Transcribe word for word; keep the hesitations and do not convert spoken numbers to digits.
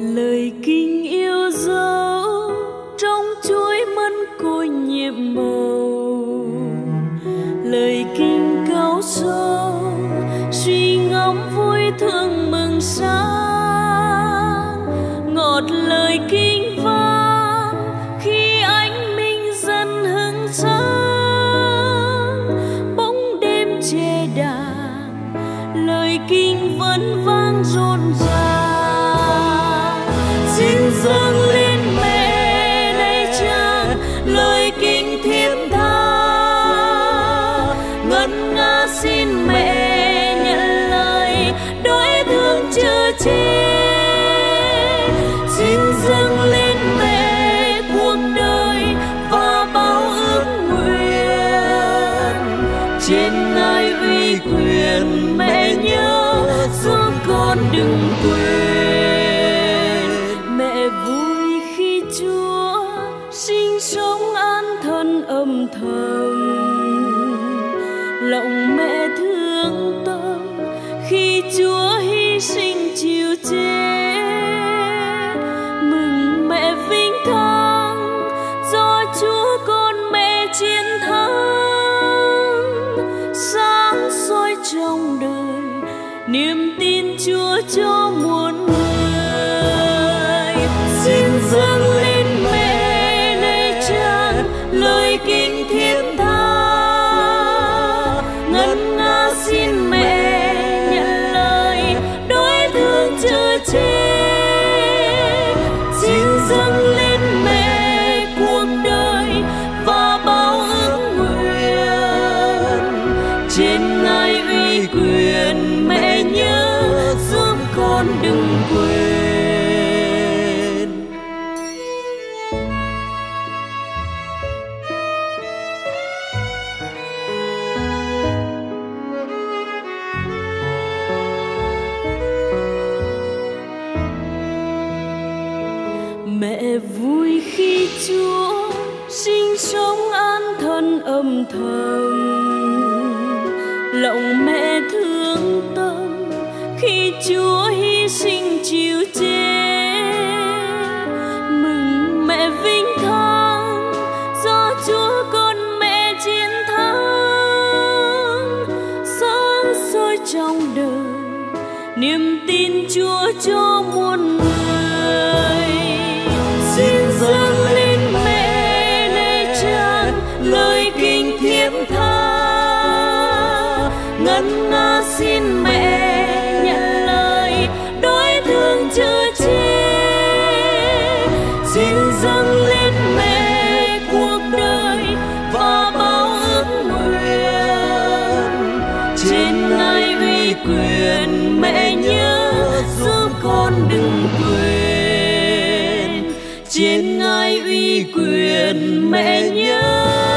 lời kinh yêu dấu trong chuỗi mân côi nhiệm màu, lời kinh cao sâu suy ngẫm vui thương mừng sáng, ngọt lời kinh vang khi ánh minh dần hứng sáng, bóng đêm che đàn lời kinh vẫn vang rộn ràng. Xin dâng lên mẹ này trang lời kinh thiết tha, ngân nga xin mẹ nhận lời đói thương chờ che. Xin dâng lên mẹ cuộc đời và bao ước nguyện, trên ngai uy quyền mẹ nhớ giúp con đừng quên. Mẹ vui khi Chúa sinh sống an thân âm thầm, lòng mẹ thương tâm khi Chúa hy sinh chịu chết. Mừng mẹ vinh thắng do Chúa con mẹ chiến thắng, sáng soi trong đời niềm tin Chúa cho muôn người. Xin dâng lên mẹ này trang lời kinh thiết tha, ngân nga xin mẹ nhận lời đói thương chờ che. Xin dâng lên mẹ cuộc đời và bao ước nguyện, trên ngai uy quyền mẹ nhớ giúp con đừng quên. Mẹ vui khi Chúa sinh sống an thân âm thầm, lòng mẹ thương tâm khi Chúa hy sinh chịu chết. Mừng mẹ vinh thắng do Chúa con mẹ chiến thắng, sáng soi trong đời niềm tin Chúa cho muôn người. Xin dâng lên mẹ này trang lời kinh thiết tha, ngân nga xin mẹ nhận lời đói thương chờ che. Xin dâng lên mẹ cuộc đời và bao ước nguyện, trên ngai uy quyền mẹ nhớ giúp con đừng quên. Trên ngai uy quyền mẹ nhớ